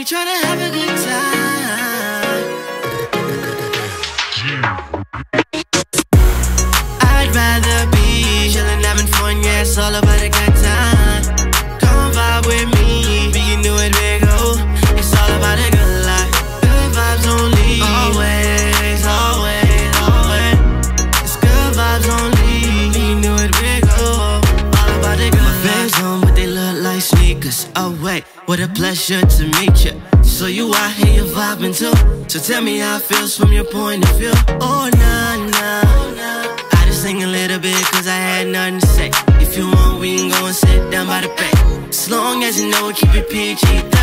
we tryna have a good time. I'd rather be chillin', having fun, yeah, it's all about a good time. Come vibe with me, we can do it big, oh. It's all about a good life. Good vibes only, always, always, always. It's good vibes only, we can do it big, oh. All about the good life. Vans on, but they look like sneakers. Oh wait, what a pleasure to meet you. So you out here, you're vibing too. So tell me how it feels from your point of view. Oh nah, nah. I just sing a little bit cause I had nothing to say. If you want, we can go and sit down by the bay. As long as you know it, keep it PG-13.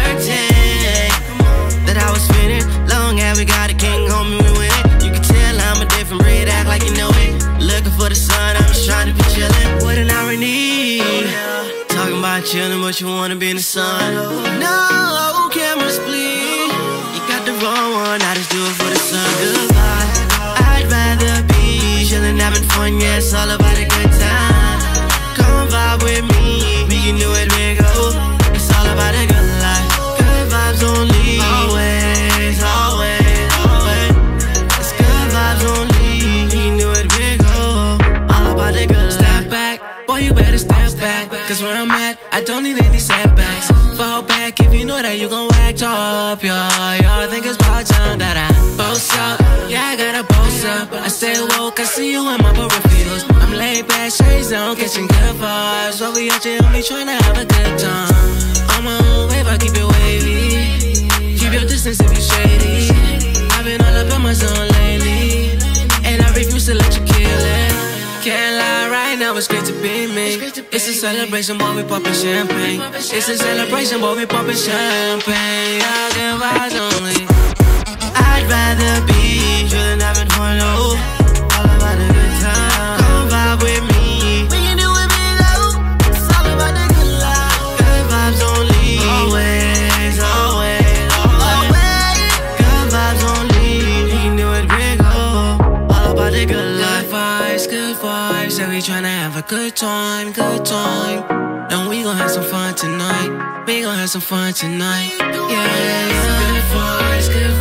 That I was spinning, long as we got a king, homie, we win it. You can tell I'm a different breed, act like you know it. Looking for the sun, I'm just trying to be chillin'. What an irony. Talking about chillin', but you wanna be in the sun. No, cameras please. You got the wrong one, I just do it for the sun. Goodbye. I'd rather be chillin', having fun, yeah, it's all about a good time. Come vibe with me, we can do it big, oh. It's all about a good life. Good vibes only, always, always, always. It's good vibes only, we can do it big, oh. All about the good life. Step back, boy, you better step back. Cause where I'm at, I don't need any setbacks. Fall back if you know that you gon' act up, yeah. I think it's about time that I boast up. Yeah, I gotta boast up. I stay woke, I see you in my peripherals. I'm laid back, shades on, catching good vibes. While we out here, we tryna have a good time. On my own wave, I keep it wavy. Keep your distance if you shady. I've been all up in my zone lately, and I refuse to let you kill it. Can't lie, right now it's great to be me. It's a celebration, boy, we poppin' champagne. It's a celebration, boy, we poppin' champagne. I'll get vibes only. I'd rather be chillin', having fun, oh. All about a good time. Come vibe with me, we can do it big, oh. It's all about the good life. Good vibes only, always, always, always. Good vibes only, we can do it big, oh. All about the good life. Good vibes, yeah, we tryna have a good time, good time. And we gon' have some fun tonight. We gon' have some fun tonight. Yeah, yeah. Good vibes, good vibes.